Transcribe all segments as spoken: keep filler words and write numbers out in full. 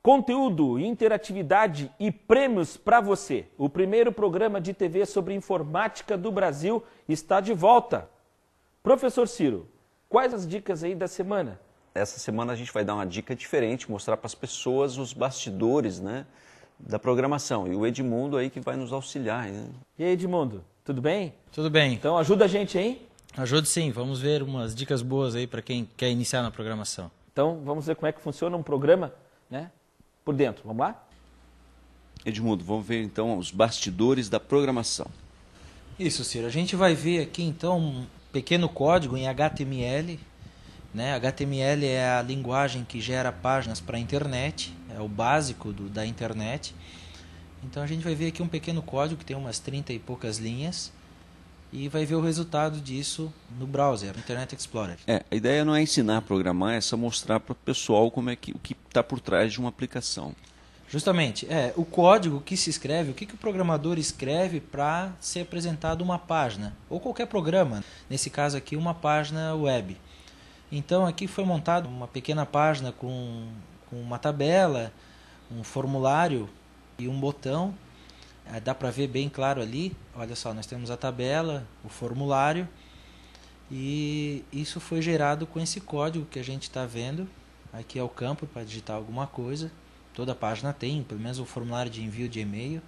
Conteúdo, interatividade e prêmios para você. O primeiro programa de T V sobre informática do Brasil está de volta. Professor Ciro, quais as dicas aí da semana? Essa semana a gente vai dar uma dica diferente, mostrar para as pessoas os bastidores, né, da programação. E o Edmundo aí que vai nos auxiliar. Né? E aí, Edmundo, tudo bem? Tudo bem. Então ajuda a gente, hein? Ajude sim, vamos ver umas dicas boas aí para quem quer iniciar na programação. Então vamos ver como é que funciona um programa, né? Por dentro, vamos lá? Edmundo, vamos ver então os bastidores da programação. Isso, Ciro. A gente vai ver aqui então um pequeno código em H T M L. Né? H T M L é a linguagem que gera páginas para a internet, é o básico do, da internet. Então a gente vai ver aqui um pequeno código que tem umas trinta e poucas linhas e vai ver o resultado disso no browser, no Internet Explorer. É, a ideia não é ensinar a programar, é só mostrar para o pessoal como é que, o que está por trás de uma aplicação. Justamente, é o código que se escreve, o que, que o programador escreve para ser apresentado uma página, ou qualquer programa, nesse caso aqui uma página web. Então aqui foi montado uma pequena página com, com uma tabela, um formulário e um botão. Dá para ver bem claro ali, olha só, nós temos a tabela, o formulário e isso foi gerado com esse código que a gente está vendo. Aqui é o campo para digitar alguma coisa, toda a página tem, pelo menos o formulário de envio de e-mail.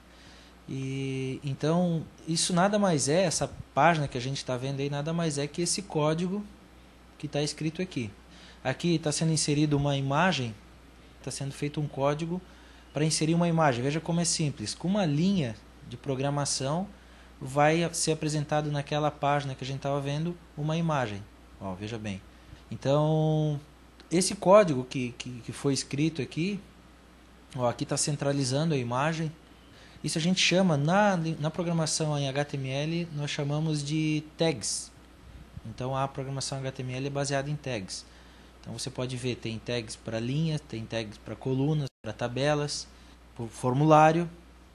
E então isso nada mais é, essa página que a gente está vendo aí nada mais é que esse código que está escrito aqui. Aqui está sendo inserido uma imagem, está sendo feito um código para inserir uma imagem. Veja como é simples. Com uma linha de programação vai ser apresentado naquela página que a gente estava vendo uma imagem. Ó, veja bem. Então, esse código que, que, que foi escrito aqui, ó, aqui está centralizando a imagem. Isso a gente chama, na, na programação em H T M L, nós chamamos de tags. Então, a programação H T M L é baseada em tags. Então você pode ver, tem tags para linhas, tem tags para colunas, para tabelas, para formulário.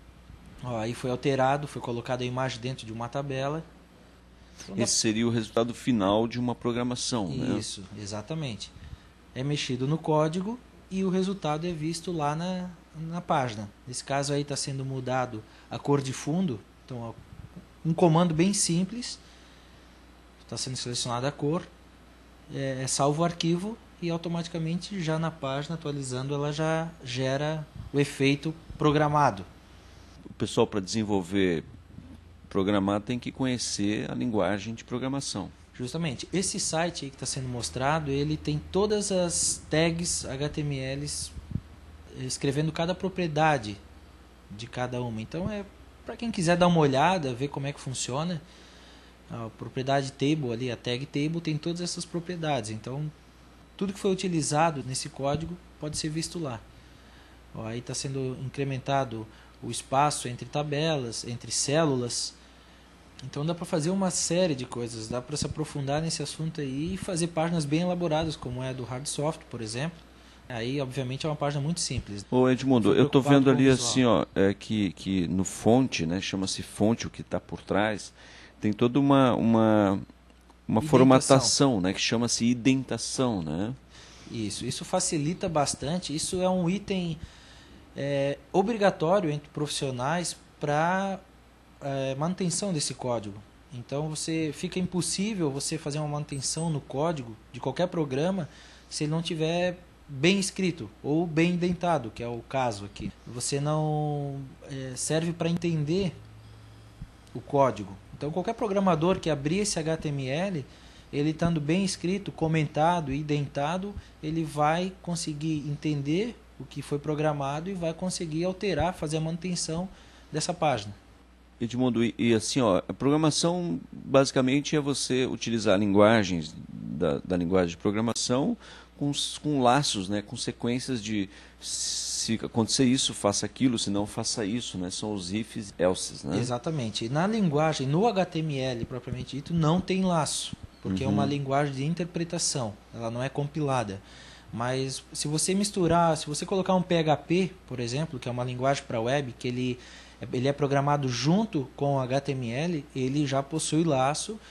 Ó, aí foi alterado, foi colocada a imagem dentro de uma tabela. Então, esse seria o resultado final de uma programação, né? Isso, exatamente. É mexido no código e o resultado é visto lá na, na página. Nesse caso aí está sendo mudado a cor de fundo. Então, ó, um comando bem simples. Está sendo selecionada a cor. É, é salvo o arquivo e automaticamente já na página, atualizando, ela já gera o efeito programado. O pessoal, para desenvolver programar, tem que conhecer a linguagem de programação. Justamente. Esse site aí que está sendo mostrado, ele tem todas as tags H T M Ls escrevendo cada propriedade de cada uma. Então, é para quem quiser dar uma olhada, ver como é que funciona. A propriedade table ali, a tag table, tem todas essas propriedades. Então, tudo que foi utilizado nesse código pode ser visto lá. Ó, aí está sendo incrementado o espaço entre tabelas, entre células. Então, dá para fazer uma série de coisas. Dá para se aprofundar nesse assunto aí e fazer páginas bem elaboradas, como é a do Hardsoft, por exemplo. Aí, obviamente, é uma página muito simples. Ô Edmundo, eu estou vendo ali assim, ó, é, que, que no fonte, né, chama-se fonte o que está por trás. Tem toda uma, uma, uma formatação, né, que chama-se indentação, né? Isso, isso facilita bastante. Isso é um item é, obrigatório entre profissionais para é, manutenção desse código. Então você fica impossível você fazer uma manutenção no código de qualquer programa se ele não tiver bem escrito ou bem indentado, que é o caso aqui. Você não é, serve para entender o código. Então, qualquer programador que abrir esse H T M L, ele estando bem escrito, comentado e indentado, ele vai conseguir entender o que foi programado e vai conseguir alterar, fazer a manutenção dessa página. Edmundo, e, e assim, ó, a programação basicamente é você utilizar linguagens da, da linguagem de programação com, com laços, né, com sequências de se acontecer isso, faça aquilo, se não faça isso, né? São os ifs, elses, né? Exatamente. Na linguagem, no H T M L propriamente dito, não tem laço, porque uhum. é uma linguagem de interpretação, ela não é compilada. Mas se você misturar, se você colocar um P H P, por exemplo, que é uma linguagem para web, que ele, ele é programado junto com o H T M L, ele já possui laço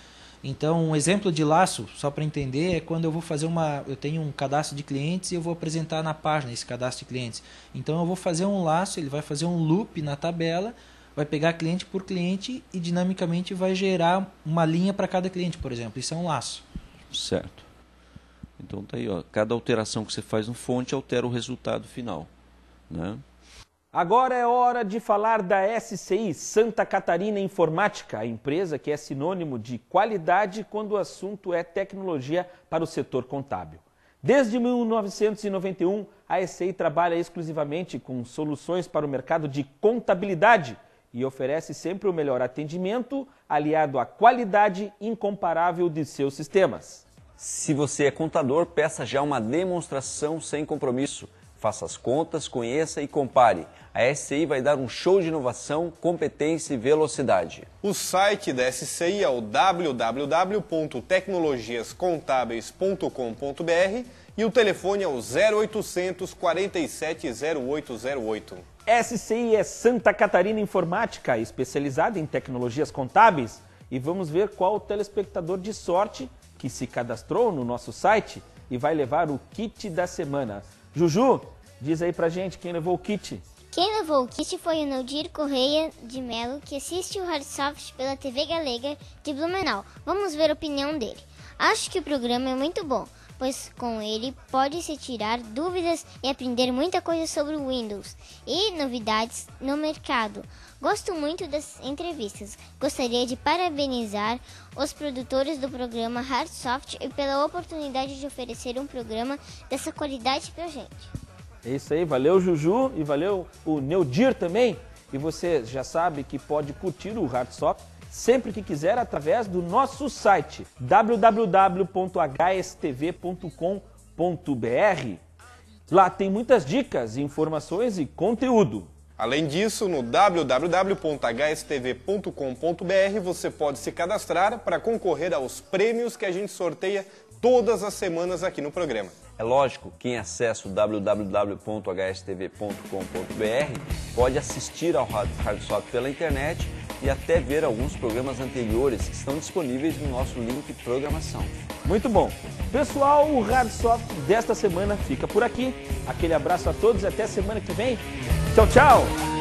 Então, um exemplo de laço, só para entender, é quando eu vou fazer uma... Eu tenho um cadastro de clientes e eu vou apresentar na página esse cadastro de clientes. Então, eu vou fazer um laço, ele vai fazer um loop na tabela, vai pegar cliente por cliente e dinamicamente vai gerar uma linha para cada cliente, por exemplo. Isso é um laço. Certo. Então, tá aí, ó. Cada alteração que você faz no fonte altera o resultado final, né? Agora é hora de falar da S C I, Santa Catarina Informática, a empresa que é sinônimo de qualidade quando o assunto é tecnologia para o setor contábil. Desde mil novecentos e noventa e um, a S C I trabalha exclusivamente com soluções para o mercado de contabilidade e oferece sempre o melhor atendimento, aliado à qualidade incomparável de seus sistemas. Se você é contador, peça já uma demonstração sem compromisso. Faça as contas, conheça e compare. A S C I vai dar um show de inovação, competência e velocidade. O site da S C I é o w w w ponto tecnologias contábeis ponto com ponto b r e o telefone é o zero oitocentos, quarenta e sete, zero oito zero oito. S C I é Santa Catarina Informática, especializada em tecnologias contábeis. E vamos ver qual o telespectador de sorte que se cadastrou no nosso site e vai levar o kit da semana. Juju, diz aí pra gente quem levou o kit. Quem levou o kit foi o Neudir Correia de Melo, que assiste o Hardsoft pela T V Galega de Blumenau. Vamos ver a opinião dele. Acho que o programa é muito bom, pois com ele pode-se tirar dúvidas e aprender muita coisa sobre o Windows e novidades no mercado. Gosto muito das entrevistas. Gostaria de parabenizar os produtores do programa Hardsoft e pela oportunidade de oferecer um programa dessa qualidade pra gente. É isso aí, valeu Juju e valeu o Neudir também. E você já sabe que pode curtir o Hardsoft sempre que quiser através do nosso site w w w ponto h s t v ponto com ponto b r. Lá tem muitas dicas, informações e conteúdo. Além disso, no w w w ponto h s t v ponto com ponto b r você pode se cadastrar para concorrer aos prêmios que a gente sorteia todas as semanas aqui no programa. É lógico, quem acessa o w w w ponto h s t v ponto com ponto b r pode assistir ao Hardsoft pela internet e até ver alguns programas anteriores que estão disponíveis no nosso link programação. Muito bom. Pessoal, o Hardsoft desta semana fica por aqui. Aquele abraço a todos e até semana que vem. Tchau, tchau!